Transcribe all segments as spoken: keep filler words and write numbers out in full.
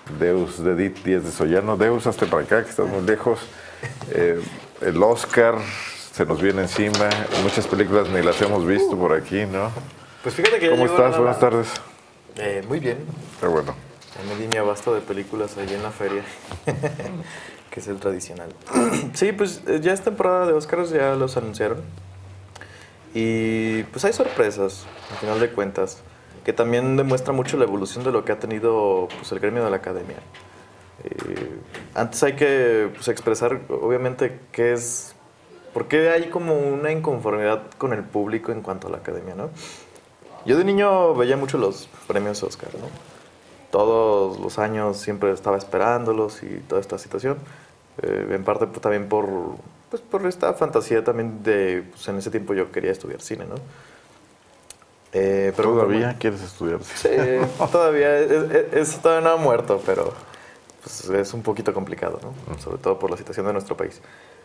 Deus, de Edith Díaz de Sollano. Deus, hazte para acá, que estás muy lejos. Eh, el Oscar se nos viene encima. Muchas películas ni las hemos visto por aquí, ¿no? Pues fíjate que ya ¿Cómo llegó estás? la- Buenas tardes. Eh, muy bien. Qué bueno. Ya me di mi abasto de películas allí en la feria, que es el tradicional. Sí, pues eh, ya es temporada de Oscars, ya los anunciaron. Y pues hay sorpresas, al final de cuentas, que también demuestra mucho la evolución de lo que ha tenido pues, el gremio de la academia. Eh, antes hay que pues, expresar, obviamente, qué es... ¿Por qué hay como una inconformidad con el público en cuanto a la academia, no? Yo de niño veía mucho los premios Oscar, ¿no? Todos los años siempre estaba esperándolos y toda esta situación. Eh, en parte pues, también por, pues, por esta fantasía también de... Pues, en ese tiempo yo quería estudiar cine, ¿no? Eh, pero ¿Todavía como- quieres estudiar? Sí, todavía. Es, es- es- todavía no ha muerto, pero pues, es un poquito complicado, ¿no? Sobre todo por la situación de nuestro país.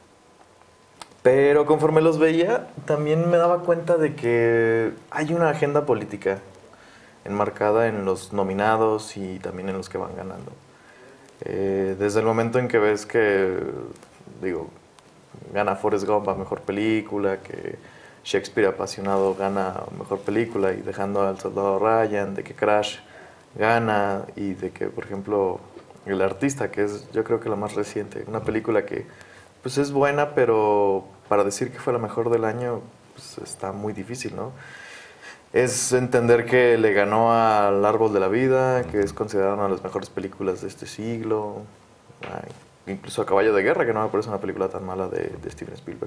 Pero conforme los veía, también me daba cuenta de que hay una agenda política enmarcada en los nominados y también en los que van ganando. Eh, desde el momento en que ves que, digo, gana Forrest Gump a Mejor Película, que Shakespeare Apasionado gana Mejor Película y dejando al Soldado Ryan, de que Crash gana y de que, por ejemplo, El Artista, que es yo creo que la más reciente, una película que pues es buena, pero para decir que fue la mejor del año pues, está muy difícil, ¿no? Es entender que le ganó al Árbol de la Vida, que es considerada una de las mejores películas de este siglo, ay, incluso a Caballo de Guerra, que no me parece una película tan mala de, de Steven Spielberg.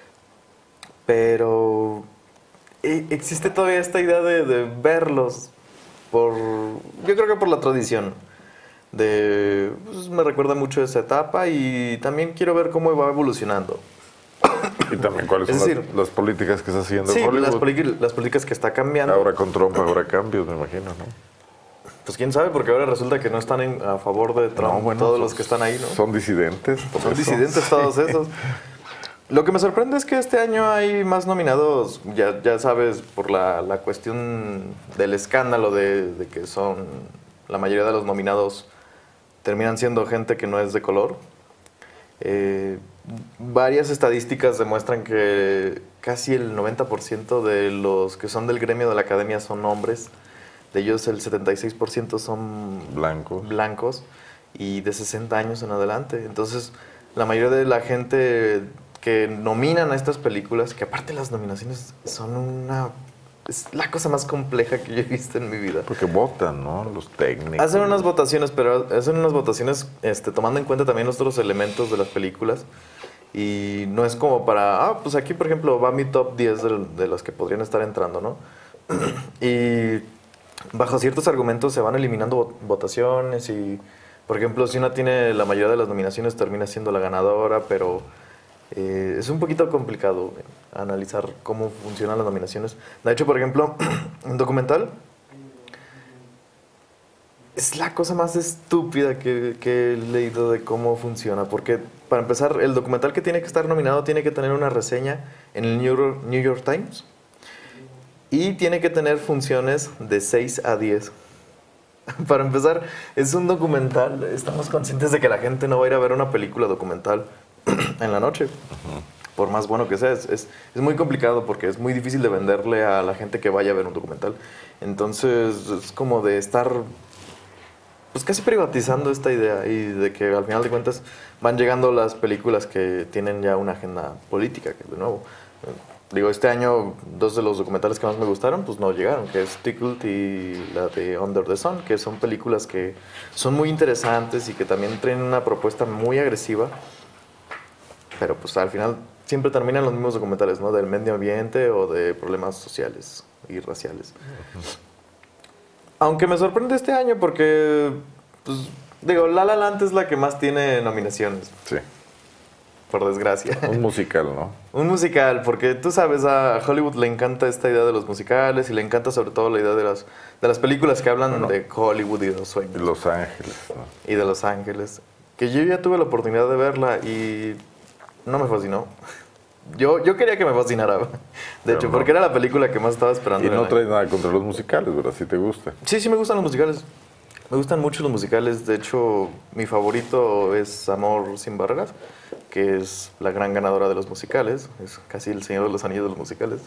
Pero eh, existe todavía esta idea de, de verlos por, yo creo que por la tradición. De, pues, me recuerda mucho esa etapa y también quiero ver cómo va evolucionando. Y también cuáles Es son decir, las, las políticas que está haciendo Sí, Hollywood. las, poli- las políticas que está cambiando. Ahora con Trump habrá cambios, me imagino, ¿no? Pues quién sabe, porque ahora resulta que no están en- a favor de Trump No, bueno, todos son- los que están ahí, ¿no? Son disidentes. por Son eso. disidentes todos esos. Lo que me sorprende es que este año hay más nominados, ya, ya sabes, por la, la cuestión del escándalo de, de que son, la mayoría de los nominados terminan siendo gente que no es de color. Eh, varias estadísticas demuestran que casi el noventa por ciento de los que son del gremio de la academia son hombres. De ellos el setenta y seis por ciento son Blancos. blancos y de sesenta años en adelante. Entonces, la mayoría de la gente que nominan a estas películas, que aparte las nominaciones son una... es la cosa más compleja que yo he visto en mi vida. Porque votan, ¿no? Los técnicos. Hacen unas votaciones, pero hacen unas votaciones este, tomando en cuenta también otros elementos de las películas. Y no es como para, ah, pues aquí, por ejemplo, va mi top diez de, de los que podrían estar entrando, ¿no? Y bajo ciertos argumentos se van eliminando vo- votaciones y, por ejemplo, si una tiene la mayoría de las nominaciones termina siendo la ganadora, pero eh, es un poquito complicado eh, analizar cómo funcionan las nominaciones. De hecho, por ejemplo, un documental es la cosa más estúpida que, que he leído de cómo funciona. Porque, para empezar, el documental que tiene que estar nominado tiene que tener una reseña en el New York, New York Times. Y tiene que tener funciones de seis a diez. Para empezar, es un documental. Estamos conscientes de que la gente no va a ir a ver una película documental en la noche. Por más bueno que sea. Es, es, es muy complicado porque es muy difícil de venderle a la gente que vaya a ver un documental. Entonces, es como de estar... pues casi privatizando esta idea y de que al final de cuentas van llegando las películas que tienen ya una agenda política, que de nuevo, eh, digo, este año dos de los documentales que más me gustaron pues no llegaron, que es Tickled y la de Under the Sun, que son películas que son muy interesantes y que también traen una propuesta muy agresiva, pero pues al final siempre terminan los mismos documentales, ¿no? Del medio ambiente o de problemas sociales y raciales. Aunque me sorprende este año porque, pues, digo, La La Land es la que más tiene nominaciones, Sí. por desgracia. Un musical, ¿no? Un musical, porque tú sabes, a Hollywood le encanta esta idea de los musicales y le encanta sobre todo la idea de las, de las películas que hablan Bueno. de Hollywood y de los sueños. Los Ángeles, ¿no? Y de Los Ángeles. Que yo ya tuve la oportunidad de verla y no me fascinó. Yo, yo quería que me fascinara, de Pero hecho, no. porque era la película que más estaba esperando. Y en no el traes año. nada contra los musicales, ¿verdad? Si te gusta. Sí, sí me gustan los musicales. Me gustan mucho los musicales, de hecho mi favorito es Amor sin barreras, que es la gran ganadora de los musicales, es casi el Señor de los Anillos de los musicales.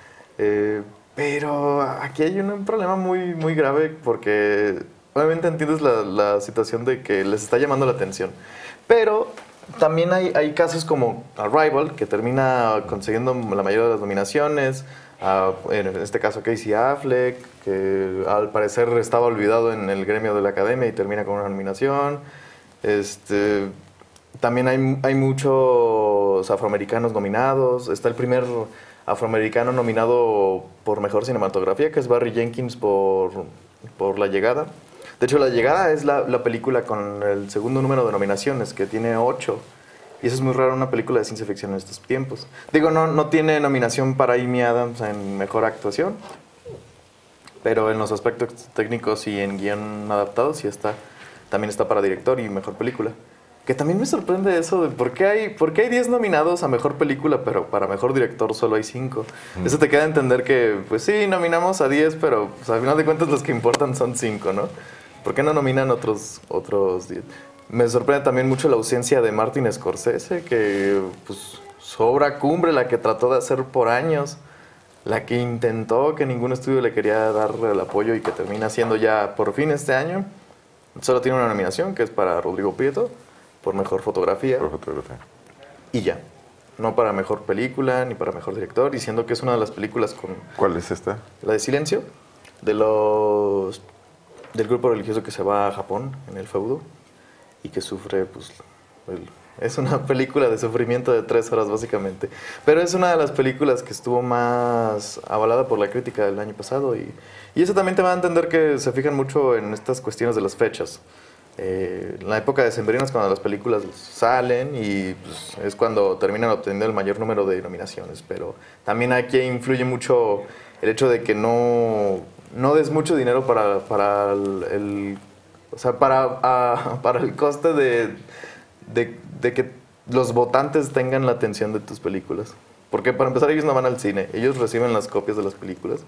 Eh, pero aquí hay un problema muy, muy grave porque obviamente entiendes la, la situación de que les está llamando la atención, pero también hay, hay casos como Arrival, que termina consiguiendo la mayoría de las nominaciones. Uh, en este caso Casey Affleck, que al parecer estaba olvidado en el gremio de la academia y termina con una nominación. Este, también hay, hay muchos afroamericanos nominados. Está el primer afroamericano nominado por Mejor Cinematografía, que es Barry Jenkins por, por La Llegada. De hecho, La Llegada es la, la película con el segundo número de nominaciones, que tiene ocho. Y eso es muy raro, una película de ciencia ficción en estos tiempos. Digo, no, no tiene nominación para Amy Adams en Mejor Actuación, pero en los aspectos técnicos y en guión adaptado sí está. También está para director y Mejor Película. Que también me sorprende eso de por qué hay, por qué hay diez nominados a Mejor Película, pero para Mejor Director solo hay cinco. Mm. Eso te queda a entender que, pues sí, nominamos a diez, pero pues, al final de cuentas los que importan son cinco, ¿no? ¿Por qué no nominan otros otros diez? Me sorprende también mucho la ausencia de Martin Scorsese, que pues su obra cumbre, la que trató de hacer por años, la que intentó, que ningún estudio le quería dar el apoyo y que termina haciendo ya por fin este año. Solo tiene una nominación, que es para Rodrigo Prieto, por Mejor Fotografía. Por fotografía. Y ya. No para Mejor Película, ni para Mejor Director, diciendo que es una de las películas con... ¿Cuál es esta? La de Silencio, de los... del grupo religioso que se va a Japón en el feudo y que sufre, pues, el, es una película de sufrimiento de tres horas básicamente. Pero es una de las películas que estuvo más avalada por la crítica del año pasado y, y eso también te va a entender que se fijan mucho en estas cuestiones de las fechas. Eh, en la época de sembrina es cuando las películas salen y pues, es cuando terminan obteniendo el mayor número de nominaciones, pero también aquí influye mucho el hecho de que no, no des mucho dinero para, para el, el o sea, para, a, para el coste de, de, de que los votantes tengan la atención de tus películas. Porque para empezar ellos no van al cine, ellos reciben las copias de las películas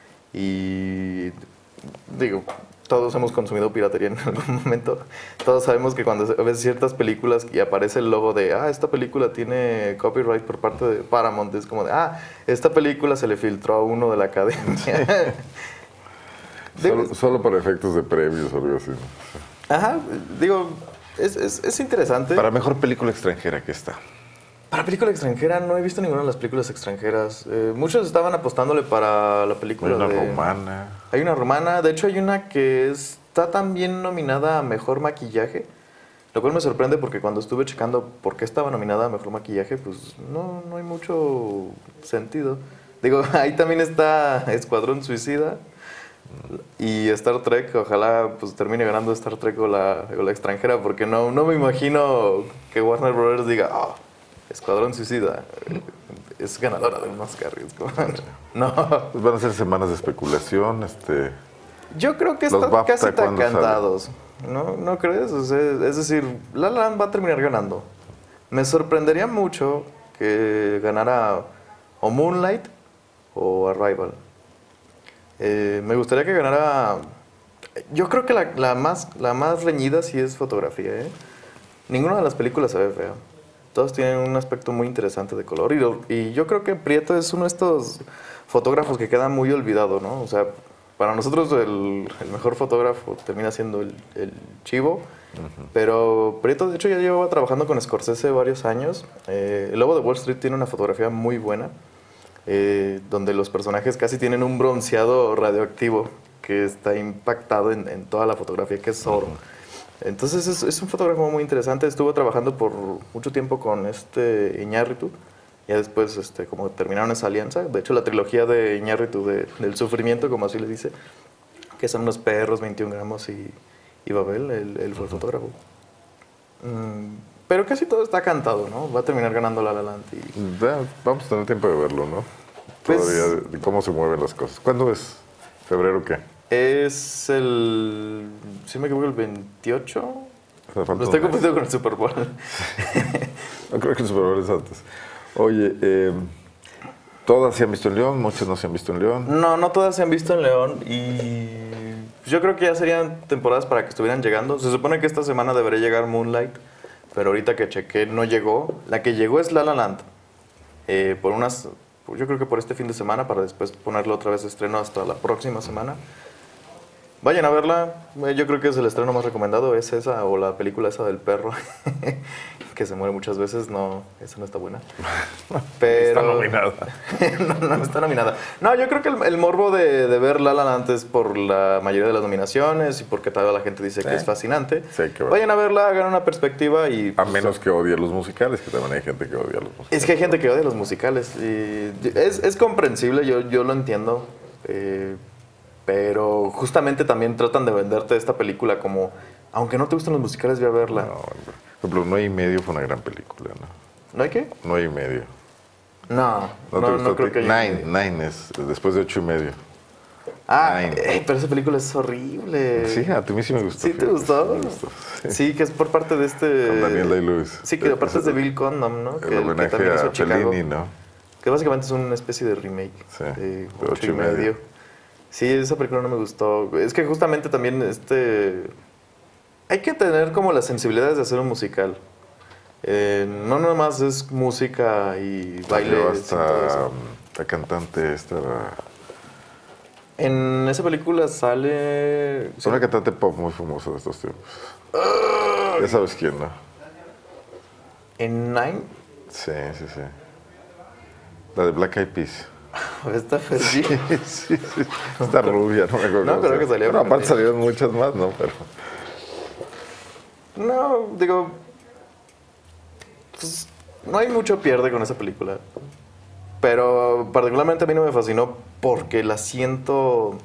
y digo, todos hemos consumido piratería en algún momento. Todos sabemos que cuando ves ciertas películas y aparece el logo de, ah, esta película tiene copyright por parte de Paramount, es como de, ah, esta película se le filtró a uno de la academia. Solo, solo para efectos de premios o algo así. Ajá, digo, es, es, es interesante. Para Mejor Película Extranjera, ¿qué está? Para película extranjera no he visto ninguna de las películas extranjeras. Eh, muchos estaban apostándole para la película Hay una de... romana. Hay una romana. De hecho, hay una que está también nominada a Mejor Maquillaje. Lo cual me sorprende porque cuando estuve checando por qué estaba nominada a Mejor Maquillaje, pues no, no hay mucho sentido. Digo, ahí también está Escuadrón Suicida y Star Trek. Ojalá pues termine ganando Star Trek o la, o la extranjera, porque no, no me imagino que Warner Brothers diga, oh, Escuadrón Suicida es ganadora de un Oscar. No. Pues van a ser semanas de especulación. Este, Yo creo que están casi tan cantados. ¿No, ¿No crees? O sea, es decir, La La Land va a terminar ganando. Me sorprendería mucho que ganara o Moonlight o Arrival. Eh, me gustaría que ganara... Yo creo que la, la, más, la más reñida sí es fotografía, ¿eh? Ninguna de las películas se ve fea. Todos tienen un aspecto muy interesante de color. Y, lo, y yo creo que Prieto es uno de estos fotógrafos que queda muy olvidado, ¿no? O sea, para nosotros el, el mejor fotógrafo termina siendo el, el Chivo. Uh-huh. Pero Prieto, de hecho, ya lleva trabajando con Scorsese varios años. Eh, el Lobo de Wall Street tiene una fotografía muy buena, eh, donde los personajes casi tienen un bronceado radioactivo que está impactado en, en toda la fotografía, que es oro. Uh-huh. Entonces es, es un fotógrafo muy interesante. Estuvo trabajando por mucho tiempo con este Iñárritu. Ya después, este, como terminaron esa alianza, de hecho la trilogía de Iñárritu de, del sufrimiento, como así le dice, que son Los Perros, veintiún gramos y, y Babel, él, él fue el fotógrafo. Mm, pero casi todo está cantado, ¿no? Va a terminar ganando La La Land. Y... Ya, vamos a tener tiempo de verlo, ¿no? Pues, todavía de cómo se mueven las cosas. ¿Cuándo es? ¿Febrero qué? Es el... si me equivoco, el veintiocho. O sea, me estoy confundiendo con el Super Bowl. No creo que el Super Bowl es antes. Oye, eh, ¿todas se han visto en León? ¿Muchas no se han visto en León? No, no todas se han visto en León. Y Yo creo que ya serían temporadas para que estuvieran llegando. Se supone que esta semana debería llegar Moonlight, pero ahorita que chequé no llegó. La que llegó es La La Land. Eh, por unas, yo creo que por este fin de semana, para después ponerlo otra vez de estreno hasta la próxima semana. Vayan a verla, yo creo que es el estreno más recomendado, es esa o la película esa del perro, que se muere muchas veces, no, esa no está buena. Pero... Está nominada. no, no está nominada. No, yo creo que el, el morbo de, de ver La La Land es por la mayoría de las nominaciones y porque toda la gente dice sí. que es fascinante. Sí, que Vayan a verla, hagan una perspectiva y... A menos que odie los musicales, que también hay gente que odia los musicales. Es que hay gente que odia los musicales y es, es comprensible, yo, yo lo entiendo. Eh, Pero justamente también tratan de venderte esta película como, aunque no te gustan los musicales, ve a verla. No, por ejemplo, Nueve y Medio fue una gran película, ¿no? ¿No hay qué? Nueve y Medio. No, no, no, no creo que haya. Nine, Nine es después de Ocho y Medio. Ah, eh, pero esa película es horrible. Sí, a mí sí me gustó. ¿Sí te gustó? Me gustó sí. sí, que es por parte de este... Con Daniel Day-Lewis. Sí, que aparte es de Bill Condon, ¿no? El que, homenaje que también hizo a Chicago, Fellini, ¿no? Que básicamente es una especie de remake sí, de Ocho, ocho y medio. medio. Sí, esa película no me gustó. Es que justamente también este... hay que tener como las sensibilidades de hacer un musical. Eh, no nada más es música y baile. Hasta la cantante esta... En esa película sale... Es una cantante pop muy famosa de estos tiempos. Uh, ya sabes quién, ¿no? ¿En Nine? Sí, sí, sí. La de Black Eyed Peas. Está Fergie. Sí, sí, sí. Está rubia, no me acuerdo. No, creo que salía. Bueno, aparte salieron muchas más, ¿no? Pero... No, digo... Pues, no hay mucho pierde con esa película. Pero particularmente a mí no me fascinó porque la siento...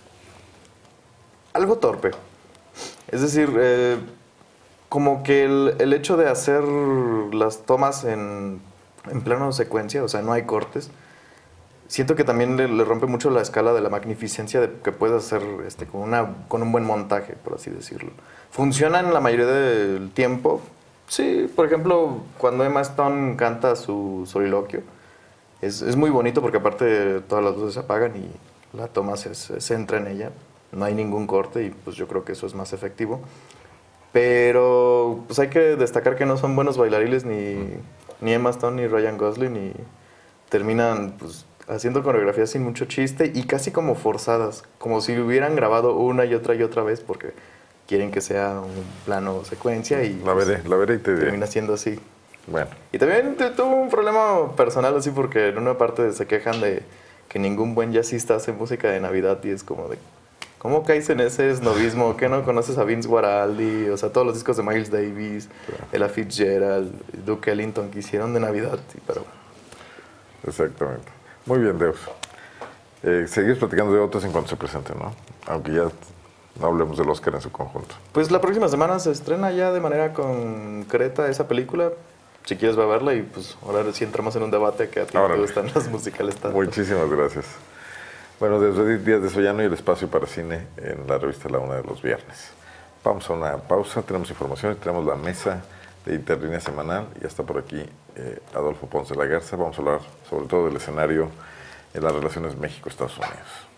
algo torpe. Es decir, eh, como que el, el hecho de hacer las tomas en, en plano secuencia, o sea, no hay cortes... Siento que también le, le rompe mucho la escala de la magnificencia de, que puedes hacer este, con, una, con un buen montaje, por así decirlo. Funciona en la mayoría del tiempo. Sí, por ejemplo, cuando Emma Stone canta su soliloquio, es, es muy bonito porque aparte todas las luces se apagan y la toma se, se centra en ella. No hay ningún corte y pues yo creo que eso es más efectivo. Pero pues hay que destacar que no son buenos bailarines ni, ni Emma Stone ni Ryan Gosling y terminan... pues haciendo coreografías sin mucho chiste y casi como forzadas, como si hubieran grabado una y otra y otra vez porque quieren que sea un plano secuencia y la veré, pues, la veré y te diré. Termina siendo así. Bueno. Y también tuvo un problema personal así porque en una parte se quejan de que ningún buen jazzista hace música de Navidad y es como de ¿cómo caes en ese esnovismo? ¿Qué no conoces a Vince Guaraldi? O sea, todos los discos de Miles Davis, claro. Ella Fitzgerald, Duke Ellington que hicieron de Navidad, pero exactamente. Muy bien, Deus. Eh, seguimos platicando de otros en cuanto se presenten, ¿no? Aunque ya no hablemos del Oscar en su conjunto. Pues la próxima semana se estrena ya de manera concreta esa película. Si quieres va a verla y pues ahora sí entramos en un debate que a ti ahora te gustan los musicales tanto. Muchísimas gracias. Bueno, desde Díaz de Sollano y el espacio para cine en la revista La Una de los viernes. Vamos a una pausa, tenemos información, tenemos la mesa de Interlínea Semanal y ya está por aquí eh, Adolfo Ponce de la Garza. Vamos a hablar sobre todo del escenario en las relaciones México-Estados Unidos.